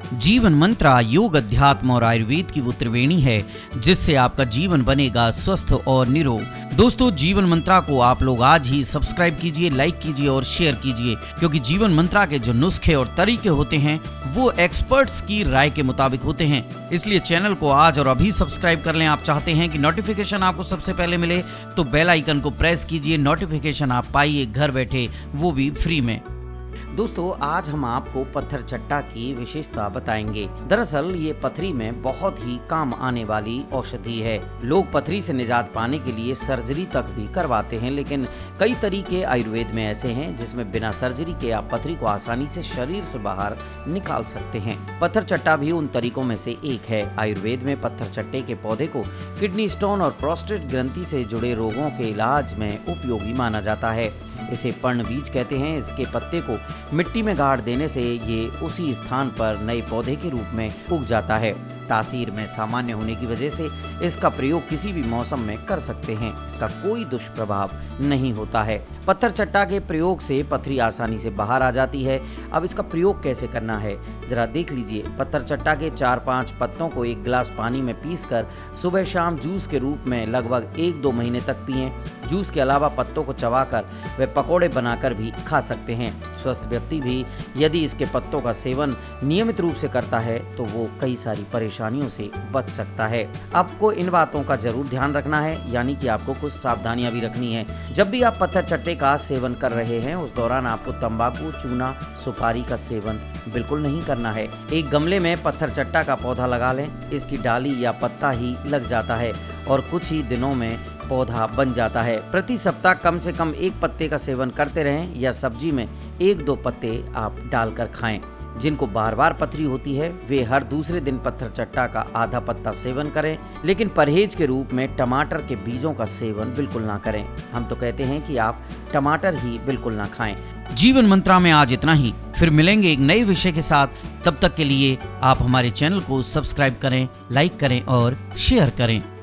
जीवन मंत्रा योग, अध्यात्म और आयुर्वेद की वो त्रिवेणी है जिससे आपका जीवन बनेगा स्वस्थ और निरोग। दोस्तों, जीवन मंत्रा को आप लोग आज ही सब्सक्राइब कीजिए, लाइक कीजिए और शेयर कीजिए, क्योंकि जीवन मंत्रा के जो नुस्खे और तरीके होते हैं वो एक्सपर्ट्स की राय के मुताबिक होते हैं। इसलिए चैनल को आज और अभी सब्सक्राइब कर लें। आप चाहते हैं कि नोटिफिकेशन आपको सबसे पहले मिले तो बेल आइकन को प्रेस कीजिए। नोटिफिकेशन आप पाइए घर बैठे, वो भी फ्री में। दोस्तों, आज हम आपको पत्थर चट्टा की विशेषता बताएंगे। दरअसल ये पथरी में बहुत ही काम आने वाली औषधि है। लोग पथरी से निजात पाने के लिए सर्जरी तक भी करवाते हैं, लेकिन कई तरीके आयुर्वेद में ऐसे हैं जिसमें बिना सर्जरी के आप पथरी को आसानी से शरीर से बाहर निकाल सकते हैं। पत्थर चट्टा भी उन तरीकों में से एक है। आयुर्वेद में पत्थर चट्टे के पौधे को किडनी स्टोन और प्रोस्टेट ग्रंथि से जुड़े रोगों के इलाज में उपयोगी माना जाता है। इसे पर्णबीज कहते हैं। इसके पत्ते को मिट्टी में गाड़ देने से ये उसी स्थान पर नए पौधे के रूप में उग जाता है। तासीर में सामान्य होने की वजह से इसका प्रयोग किसी भी मौसम में कर सकते हैं। इसका कोई दुष्प्रभाव नहीं होता है। पत्थर चट्टा के प्रयोग से पथरी आसानी से बाहर आ जाती है। अब इसका प्रयोग कैसे करना है जरा देख लीजिए। पत्थर चट्टा के 4-5 पत्तों को 1 गिलास पानी में पीसकर सुबह शाम जूस के रूप में लगभग 1-2 महीने तक पिएं। जूस के अलावा पत्तों को चबाकर वे पकौड़े बनाकर भी खा सकते हैं। स्वस्थ व्यक्ति भी यदि इसके पत्तों का सेवन नियमित रूप से करता है तो वो कई सारी परेशानियों से बच सकता है। आपको इन बातों का जरूर ध्यान रखना है, यानी कि आपको कुछ सावधानियां भी रखनी है। जब भी आप पत्थर चट्टे का सेवन कर रहे हैं उस दौरान आपको तंबाकू, चूना, सुपारी का सेवन बिल्कुल नहीं करना है। एक गमले में पत्थर चट्टा का पौधा लगा लें। इसकी डाली या पत्ता ही लग जाता है और कुछ ही दिनों में पौधा बन जाता है। प्रति सप्ताह कम से कम 1 पत्ते का सेवन करते रहें या सब्जी में 1-2 पत्ते आप डालकर खाएं। जिनको बार बार पथरी होती है वे हर दूसरे दिन पत्थर चट्टा का आधा पत्ता सेवन करें, लेकिन परहेज के रूप में टमाटर के बीजों का सेवन बिल्कुल ना करें। हम तो कहते हैं कि आप टमाटर ही बिल्कुल ना खाएं। जीवन मंत्रा में आज इतना ही। फिर मिलेंगे एक नए विषय के साथ। तब तक के लिए आप हमारे चैनल को सब्सक्राइब करें, लाइक करें और शेयर करें।